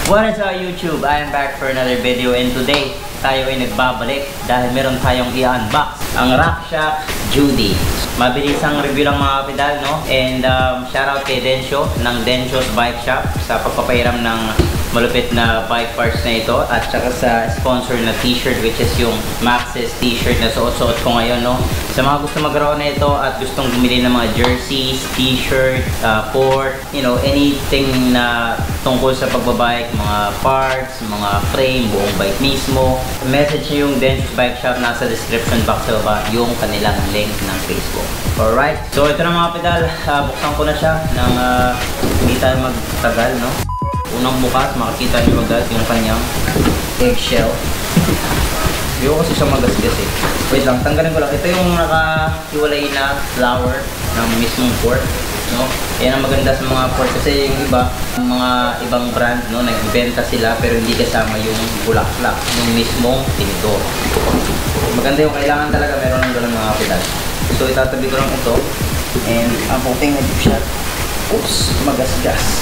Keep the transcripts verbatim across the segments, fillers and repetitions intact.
What is up YouTube? I am back for another video and today tayo ay nagbabalik dahil meron tayong i-unbox ang RockShox Judy. Mabilisang review lang mga kapidal, no? And um, shoutout kay Densyo ng Densyo's Bike Shop sa pagpapahiram ng malupit na bike parts na ito at saka sa sponsor na t-shirt which is yung Maxxis t-shirt na suot-suot ko ngayon, no? Sa mga gusto magkaroon na ito at gustong bumili ng mga jerseys, t-shirt, uh, port, you know, anything na tungkol sa pagbabike, mga parts, mga frame, buong bike mismo, message nyo yung Densyo's Bike Shop, nasa description box sa baba yung kanilang link ng Facebook. Alright, so ito na mga pedal, uh, buksan ko na siya nang uh, hindi tayo magtagal, no? Unang bukas, makikita nyo agad yung kanyang eggshell. Hindi ko kasi siya magasgas eh. Wait lang, tanggalin ko lang. Ito yung nakahiwalay na flower ng mismong port, no? Yan ang maganda sa mga port kasi yung iba, yung mga ibang brand, no, nagbibenta sila pero hindi kasama yung bulaklak, yung mismong tinidor. Maganda yung kailangan talaga meron ng ganun mga pedal. So itatabi ko lang ito and ang puting na deep shot. Oops, magasgas.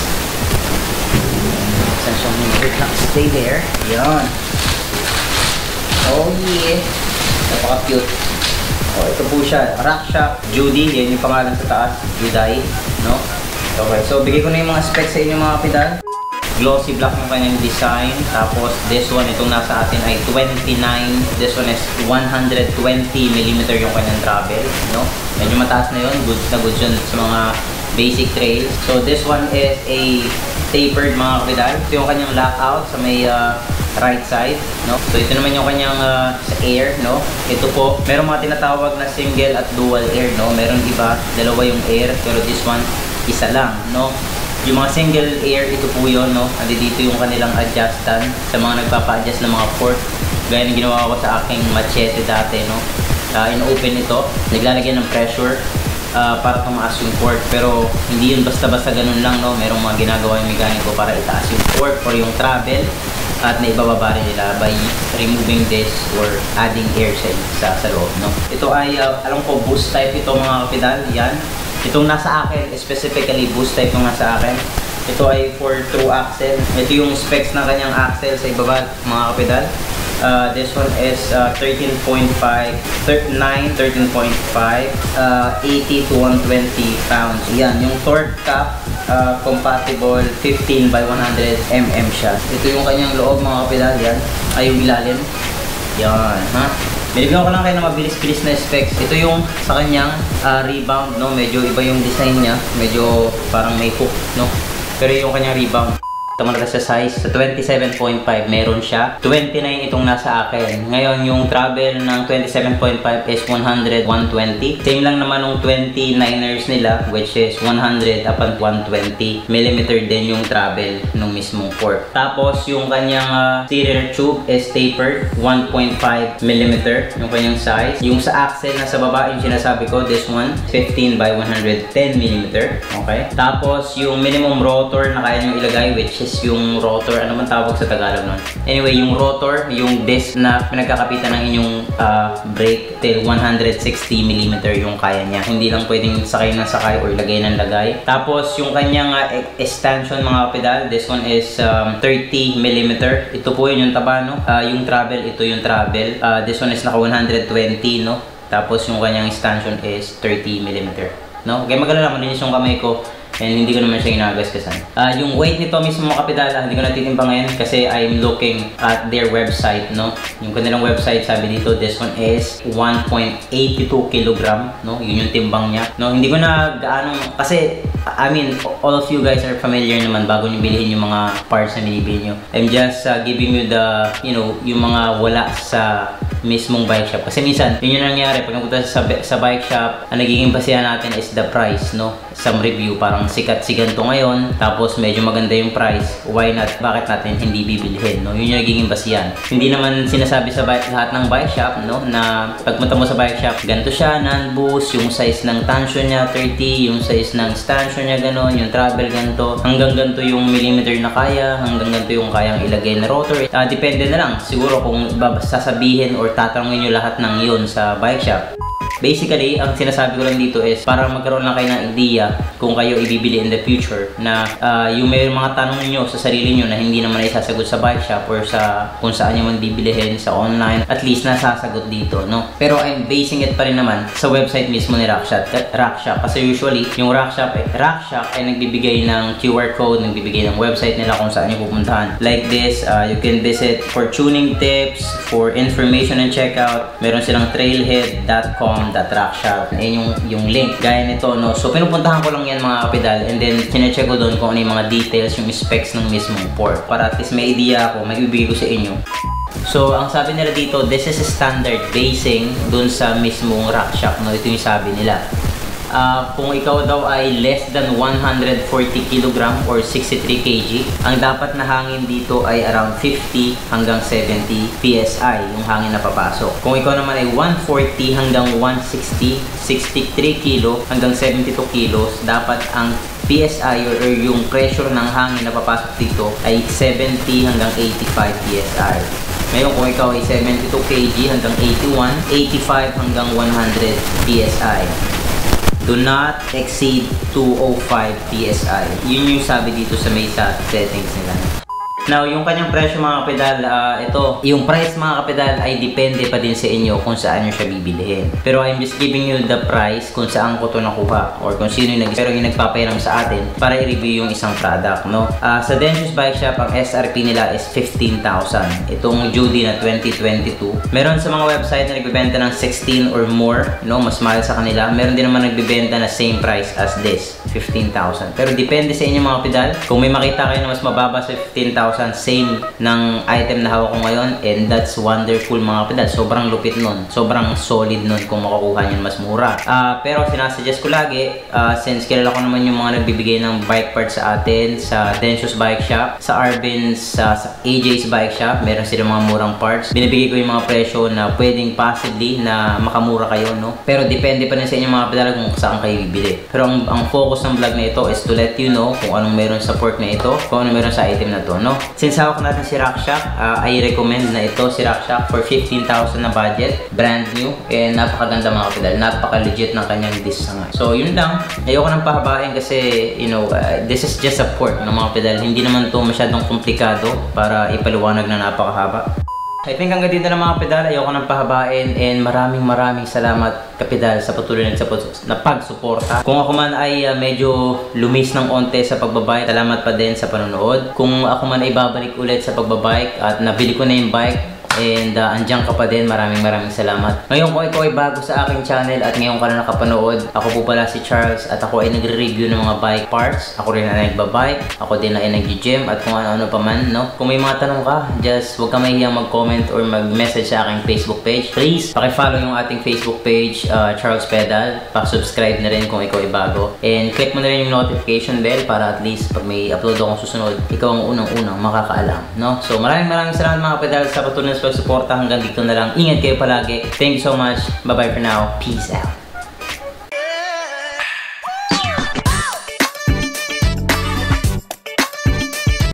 Stay there. Yan. Oh yeah. Napaka-cute. Oh, ito po siya. RockShox Judy. Yan yung pangalan sa taas. Juday. No? Okay. So, bigay ko na yung mga specs sa inyo mga pedal. Glossy black yung kanyang design. Tapos, this one, itong nasa atin ay twenty-nine. This one is one hundred twenty millimeter yung kanyang travel. No? Medyo mataas na yun. Good na good yun sa mga basic trails. So, this one is a tapered mga kapidal. Ito yung kanyang lockout sa may uh, right side, no? So ito naman yung kanyang uh, sa air, no? Ito po, meron mga tinatawag na single at dual air, no? Meron iba, dalawa yung air, pero this one, isa lang, no? Yung mga single air, ito po yun, no? Andi dito yung kanilang adjustan sa mga nagpapa-adjust ng mga port. Gaya ng ginawa ko sa aking machete dati, no? Uh, in-open ito, naglalagyan ng pressure Uh, para tumaas yung port, pero hindi yun basta-basta ganun lang, no? Merong mga ginagawa yung mekaniko para itaas yung port or yung travel at naibababa rin nila by removing this or adding air sa, sa loob, no? Ito ay, uh, alam ko, boost type ito mga kapidal, yan. Itong nasa akin, specifically boost type yung nasa akin. Ito ay for true axle. Ito yung specs ng kanyang axle sa ibaba mga kapidal. Uh, this one is uh, thirteen point five, nine, thirteen point five, uh, eighty to one twenty pounds. Yan, yung torque cap, uh, compatible fifteen by one hundred millimeters siya. Ito yung kanyang loob mga kapidal, yan. Ay, yung ilalim. Yan, ha? Binibigyan ko lang kayo ng mabilis-bilis na specs. Ito yung sa kanyang uh, rebound, no? Medyo iba yung design niya. Medyo parang may hook, no? Pero yung kanyang rebound. Tama na sa size, sa twenty-seven point five meron siya. twenty-nine itong nasa akin. Ngayon, yung travel ng twenty-seven point five is one hundred, one twenty. Same lang naman yung twenty-niners nila, which is one hundred up at one twenty millimeter din yung travel ng mismong port. Tapos, yung kanyang uh, steerer tube is tapered, one point five millimeter yung kanyang size. Yung sa axle na sa baba, yung sinasabi ko, this one, fifteen by one hundred ten millimeter. Okay? Tapos, yung minimum rotor na kaya nyo ilagay, which is yung rotor, ano man tawag sa Tagalog nun? Anyway, yung rotor, yung disc na pinagkakapitan ng inyong uh, brake till one hundred sixty millimeter yung kaya niya. Hindi lang pwedeng sakay ng sakay or lagay ng lagay. Tapos, yung kanyang uh, extension mga pedal, this one is um, thirty millimeter. Ito po yun yung taba, no? Uh, yung travel, ito yung travel. Uh, this one is naka one hundred twenty, no? Tapos, yung kanyang extension is thirty millimeter. No? Kaya magalala, malinis yung kamay ko. And hindi ko naman siya ginagasgasan. Uh, yung weight nito mismo mga kapidala, hindi ko natitimbang ngayon kasi I'm looking at their website, no? Yung kanilang website, sabi dito, this one is one point eight two kilogram, no? Yun yung timbang niya. No, hindi ko na gaano, kasi, I mean, all of you guys are familiar naman bago nyo bilhin yung mga parts na binibili nyo. I'm just uh, giving you the, you know, yung mga wala sa mismong bike shop. Kasi minsan, yun yung nangyari. Pag napunta sa, sa bike shop, ang nagiging basihan natin is the price, no? Some review, parang sikat si ganito ngayon, tapos medyo maganda yung price. Why not? Bakit natin hindi bibilhin, no? Yun yung nagiging basihan. Hindi naman sinasabi sa bike, lahat ng bike shop, no? Na pagpunta mo sa bike shop, ganito siya, non-boost, yung size ng tension niya, thirty, yung size ng stanchion niya, gano'n, yung travel, ganito. Hanggang ganito yung millimeter na kaya, hanggang ganito yung kayang ilagay na rotor. Uh, depende na lang, siguro kung sasabihin or tatanungin nyo lahat ng yun sa bike shop. Basically, ang sinasabi ko lang dito is para magkaroon lang kayo ng idea kung kayo ibibili in the future na uh, yung may mga tanong nyo sa sarili nyo na hindi naman ay sasagot sa bike shop or sa kung saan nyo man bibilihin sa online, at least nasasagot dito, no? Pero I'm basing it pa rin naman sa website mismo ni Rockshop. Rockshop kasi usually yung Rockshop, eh, Rockshop ay nagbibigay ng Q R code, nagbibigay ng website nila kung saan nyo pupuntahan. Like this, uh, you can visit for tuning tips, for information and checkout. Meron silang trailhead dot com dot rockshop. Ayun yung, yung link. Gaya nito, no? So, pinupuntahan ko lang yan mga kapidal, and then chinecheck ko doon kung ano yung mga details, yung specs ng mismong port. Para at least may idea ako, may ibigay ko sa inyo. So, ang sabi nila dito, this is a standard basing dun sa mismong Rockshop, no? Ito yung sabi nila. Uh, kung ikaw daw ay less than one hundred forty kilogram or sixty-three kilograms, ang dapat na hangin dito ay around fifty hanggang seventy P S I yung hangin na papasok. Kung ikaw naman ay one forty hanggang one sixty, sixty-three kilo hanggang seventy-two kilos, dapat ang P S I or, or yung pressure ng hangin na papasok dito ay seventy hanggang eighty-five P S I. Ngayon kung ikaw ay seventy-two kilograms hanggang eighty-one, eighty-five hanggang one hundred P S I. Do not exceed two oh five P S I. Yun yung sabi dito sa may sa settings nila. Now, yung kanyang presyo mga kapidal, uh, ito, yung price mga kapidal ay depende pa din sa inyo kung saan nyo siya bibilihin. Pero I'm just giving you the price kung saan ko to nakuha or kung sino yung nag pero yung nagpapayaram sa atin para i-review yung isang product, no? Uh, sa Dentious Bike Shop, ang S R P nila is fifteen thousand. Itong Judy na twenty twenty-two. Meron sa mga website na nagbibenta ng sixteen or more, no? Mas mahal sa kanila. Meron din naman nagbibenta na same price as this, fifteen thousand. Pero depende sa inyo mga kapidal. Kung may makita kayo na mas mababa sa fifteen thousand, same ng item na hawak ko ngayon, and that's wonderful mga kapidal. Sobrang lupit nun. Sobrang solid nun kung makukuha nyo mas mura. Uh, pero sinasuggest ko lagi, uh, since kilala ko naman yung mga nagbibigay ng bike parts sa atin, sa Dentious Bike Shop, sa Arvin's, sa, sa A J's Bike Shop, meron sila mga murang parts. Binibigay ko yung mga presyo na pwedeng possibly na makamura kayo, no? Pero depende pa rin sa inyo mga kapidal kung saan kayo bibili. Pero ang, ang focus ng vlog na ito is to let you know kung anong meron sa port na ito, kung anong meron sa item na to, no? Since hawak natin si Rockshop, uh, I recommend na ito si Rockshop for fifteen thousand na budget, brand new, and napakaganda mga kapidal, napaka-legit ng kanyang design. So yun lang, ayoko nang pahabain kasi, you know, uh, this is just a port ng mga kapidal. Hindi naman to masyadong komplikado para ipaliwanag na napakahaba. I think hanggang dito na mga kapidal, ayoko nang pahabain, and maraming maraming salamat kapidal sa patuloy na pagsuporta. Kung ako man ay uh, medyo lumis ng onte sa pagbabike, salamat pa din sa panonood. Kung ako man ay babalik ulit sa pagbabike at nabili ko na yung bike, and uh, andyan ka pa din, maraming maraming salamat. Ngayon kung ikaw ay bago sa aking channel at ngayon ka na nakapanood, ako po pala si Charles at ako ay nagre-review ng mga bike parts. Ako rin ay nagbabike, ako din ay nag-gym at kung ano-ano pa man, no? Kung may mga tanong ka, just huwag ka mahihiyang mag-comment or mag-message sa aking Facebook page. Please, paki-follow yung ating Facebook page, uh, Charles Pedal. Paki-subscribe na rin kung ikaw ay bago. And click mo na rin yung notification bell para at least pag may upload akong susunod, ikaw ang unang-unang makakaalam, no? So maraming maraming salamat mga pedal sa patuloy na pagsuporta. Hanggang dito na lang. Ingat kayo palagi. Thank you so much. Bye bye for now. Peace out.